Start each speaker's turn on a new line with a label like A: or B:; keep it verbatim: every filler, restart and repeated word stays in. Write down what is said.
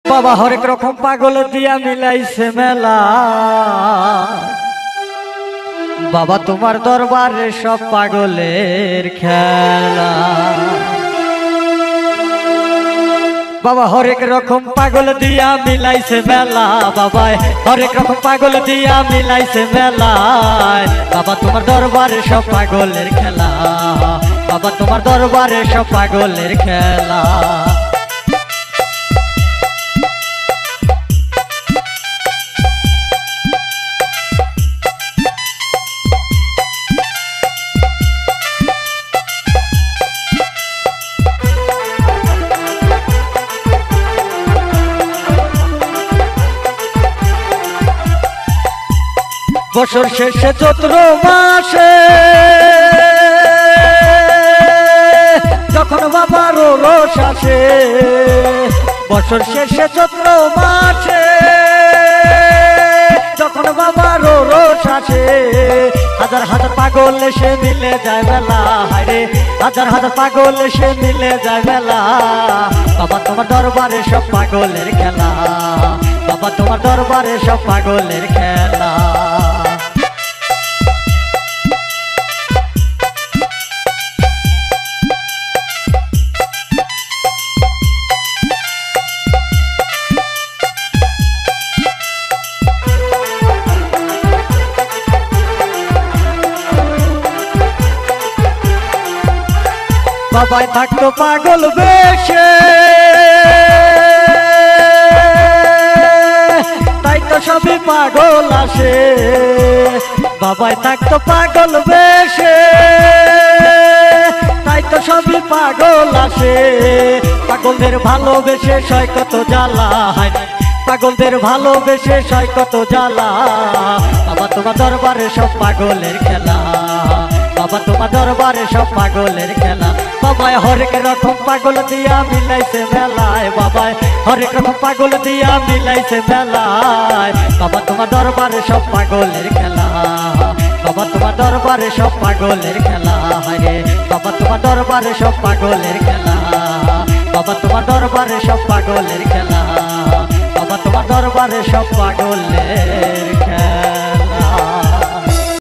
A: বাবা হরেক রকম পাগল দিয়া মিলাইছে মেলা। বাবা তোমার দরবারে সব পাগলের খেলা। বাবা হরেক রকম পাগল দিয়া মিলাইছে মেলা। বাবা হরেক রকম পাগল দিয়া মিলাইছে মেলা। বাবা তোমার দরবারে সব পাগলের খেলা। বাবা তোমার দরবারে সব পাগলের খেলা। বছর শেষে চৈত্র মাসে যখন বাবার রোষ আসে, বছর শেষে চৈত্র মাসে যখন বাবার রোষ আসে, হাজার হাজার পাগল এসে মিলে যায় মেলা। হায়রে হাজার হাজার পাগল এসে মিলে যায় মেলা। বাবা তোমার দরবারে সব পাগলের খেলা। বাবা তোমার দরবারে সব পাগলের খেলা। বাবাই থাকতো পাগল বেশে, তাই তো সবই পাগল আসে। বাবাই থাকতো পাগল বেশে, তাই তো সবই পাগল আসে। পাগলদের ভালোবেসে সয় কত জ্বালা। হয় পাগলদের ভালোবেসে সয় কত জ্বালা। বাবা তোমার দরবারে সব পাগলের খেলা। বাবা তোমার দরবারে সব পাগলের খেলা। বাবাই হরেক রকম পাগল দিয়া মিলাইছে মেলায়। বাবাই হরেক রকম পাগল দিয়া মিলাইছে মেলায়। বাবা তোমার দরবারে সব পাগলের খেলা। বাবা তোমার দরবারে সব পাগলের খেলা। হায়রে বাবা তোমার দরবারে সব পাগলের খেলা। বাবা তোমার দরবারে সব পাগলের খেলা। বাবা তোমার দরবারে সব পাগল